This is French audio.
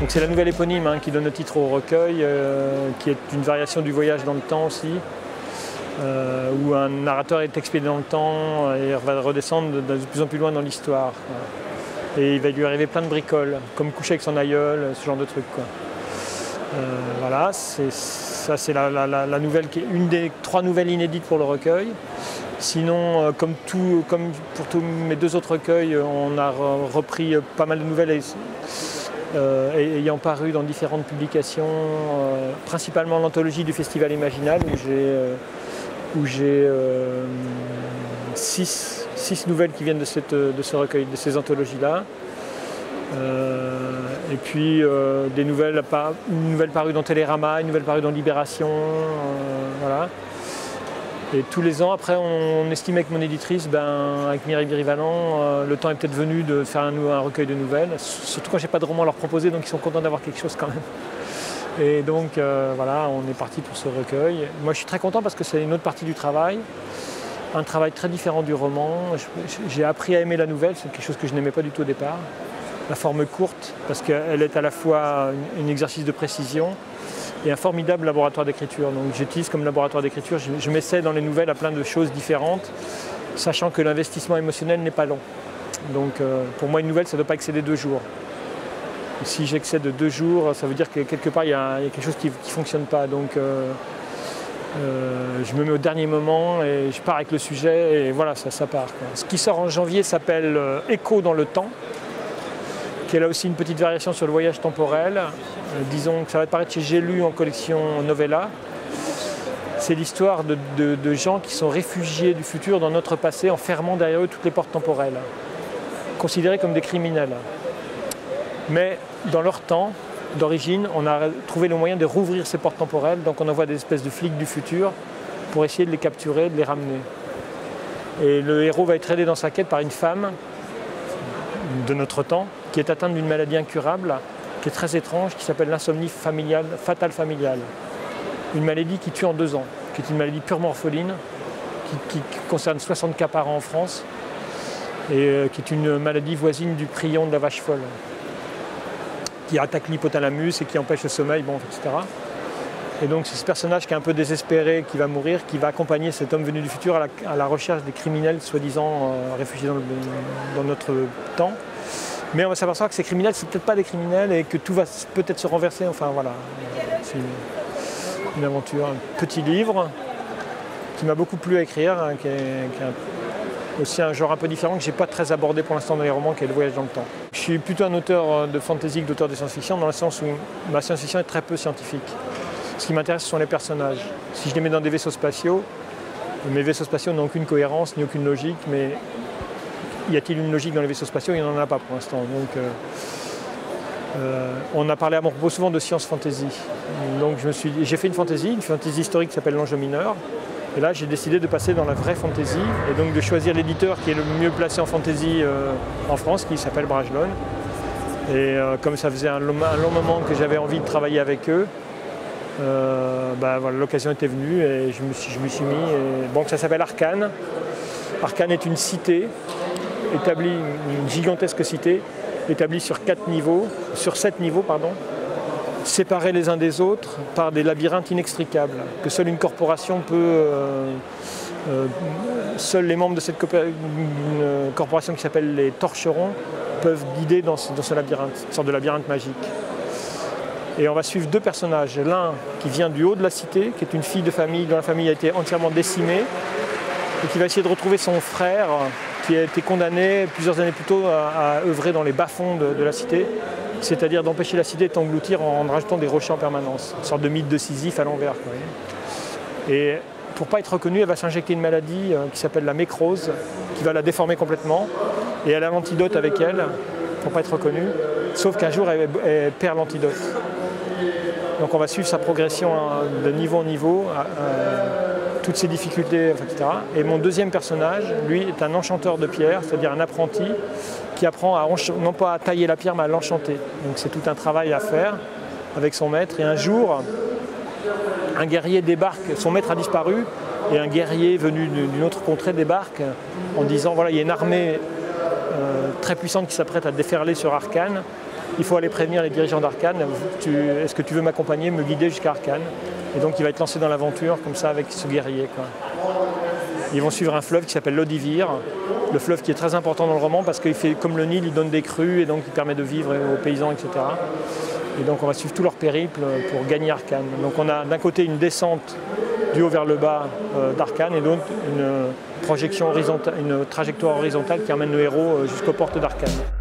Donc c'est la nouvelle éponyme qui donne le titre au recueil, qui est une variation du voyage dans le temps aussi, où un narrateur est expédié dans le temps et va redescendre de plus en plus loin dans l'histoire. Et il va lui arriver plein de bricoles, comme coucher avec son aïeul, ce genre de trucs, quoi. Voilà, ça c'est la nouvelle, qui est une des 3 nouvelles inédites pour le recueil. Sinon, comme pour tous mes 2 autres recueils, on a repris pas mal de nouvelles ayant paru dans différentes publications, principalement l'anthologie du Festival Imaginal, où j'ai 6 nouvelles qui viennent de ce recueil, de ces anthologies-là. Et puis des nouvelles, une nouvelle parue dans Télérama, une nouvelle parue dans Libération, voilà. Et tous les ans, après, on estime avec mon éditrice, avec Mireille Birivalan, le temps est peut-être venu de faire un recueil de nouvelles, surtout quand j'ai pas de roman à leur proposer, donc ils sont contents d'avoir quelque chose quand même. Et donc voilà, on est parti pour ce recueil. Moi je suis très content parce que c'est une autre partie du travail, un travail très différent du roman. J'ai appris à aimer la nouvelle, c'est quelque chose que je n'aimais pas du tout au départ. La forme courte, parce qu'elle est à la fois un exercice de précision et un formidable laboratoire d'écriture. Donc j'utilise comme laboratoire d'écriture, je m'essaie dans les nouvelles à plein de choses différentes, sachant que l'investissement émotionnel n'est pas long. Donc pour moi une nouvelle, ça ne doit pas excéder 2 jours. Si j'excède de 2 jours, ça veut dire que quelque part il y a quelque chose qui ne fonctionne pas. Donc je me mets au dernier moment et je pars avec le sujet et voilà, ça part, quoi. Ce qui sort en janvier s'appelle Écho dans le temps, qui est là aussi une petite variation sur le voyage temporel. Disons que ça va apparaître chez J'ai lu en collection Novella. C'est l'histoire de gens qui sont réfugiés du futur dans notre passé en fermant derrière eux toutes les portes temporelles, considérés comme des criminels. Mais dans leur temps d'origine, on a trouvé le moyen de rouvrir ces portes temporelles, donc on envoie des espèces de flics du futur pour essayer de les capturer, de les ramener. Et le héros va être aidé dans sa quête par une femme de notre temps, qui est atteinte d'une maladie incurable, qui est très étrange, qui s'appelle l'insomnie fatale familiale. Une maladie qui tue en 2 ans, qui est une maladie purement orpheline, qui concerne 60 cas par an en France, et qui est une maladie voisine du prion de la vache folle, qui attaque l'hypothalamus et qui empêche le sommeil, etc. Et donc c'est ce personnage qui est un peu désespéré, qui va mourir, qui va accompagner cet homme venu du futur à la recherche des criminels soi-disant réfugiés dans notre temps. Mais on va s'apercevoir que ces criminels, c'est peut-être pas des criminels et que tout va peut-être se renverser. Enfin voilà, c'est une aventure, un petit livre qui m'a beaucoup plu à écrire, qui est aussi un genre un peu différent que je n'ai pas très abordé pour l'instant dans les romans, qui est le voyage dans le temps. Je suis plutôt un auteur de fantasy que d'auteur de science-fiction, dans le sens où ma science-fiction est très peu scientifique. Ce qui m'intéresse, ce sont les personnages. Si je les mets dans des vaisseaux spatiaux, mes vaisseaux spatiaux n'ont aucune cohérence ni aucune logique, mais y a-t-il une logique dans les vaisseaux spatiaux? Il n'y en a pas pour l'instant. Donc, on a parlé à mon propos souvent de science fantasy. Donc j'ai fait une fantasy historique qui s'appelle L'Ange mineur. Et là, j'ai décidé de passer dans la vraie fantasy et donc de choisir l'éditeur qui est le mieux placé en fantasy en France, qui s'appelle Brajlon. Et comme ça faisait un long moment que j'avais envie de travailler avec eux, voilà, l'occasion était venue et je me suis mis. Donc ça s'appelle Arcane. Arcane est une cité établie, une gigantesque cité, établie sur 7 niveaux, séparés les uns des autres par des labyrinthes inextricables, que seule une corporation peut... seuls les membres de cette corporation qui s'appelle les Torcherons peuvent guider dans ce labyrinthe, une sorte de labyrinthe magique. Et on va suivre 2 personnages, l'un qui vient du haut de la cité, qui est une fille de famille dont la famille a été entièrement décimée, et qui va essayer de retrouver son frère, qui a été condamné plusieurs années plus tôt à œuvrer dans les bas-fonds de la cité, c'est-à-dire d'empêcher la cité de t'engloutir en rajoutant des rochers en permanence, une sorte de mythe de Sisyphe à l'envers. Et pour ne pas être reconnue, elle va s'injecter une maladie qui s'appelle la mécrose, qui va la déformer complètement, et elle a l'antidote avec elle, pour ne pas être reconnue, sauf qu'un jour elle perd l'antidote. Donc on va suivre sa progression de niveau en niveau, toutes ses difficultés, etc. Et mon deuxième personnage, lui, est un enchanteur de pierre, c'est-à-dire un apprenti qui apprend non pas à tailler la pierre, mais à l'enchanter. Donc c'est tout un travail à faire avec son maître. Et un jour, un guerrier débarque, son maître a disparu, et un guerrier venu d'une autre contrée débarque en disant, voilà, il y a une armée très puissante qui s'apprête à déferler sur Arcane, il faut aller prévenir les dirigeants d'Arcane. Est-ce que tu veux m'accompagner, me guider jusqu'à Arcane? Et donc il va être lancé dans l'aventure comme ça avec ce guerrier, quoi. Ils vont suivre un fleuve qui s'appelle l'Odivir, le fleuve qui est très important dans le roman parce qu'il fait comme le Nil, il donne des crues et donc il permet de vivre aux paysans, etc. Et donc on va suivre tout leur périple pour gagner Arcane. Donc on a d'un côté une descente du haut vers le bas d'Arcane et donc une projection horizontale, une trajectoire horizontale qui amène le héros jusqu'aux portes d'Arcane.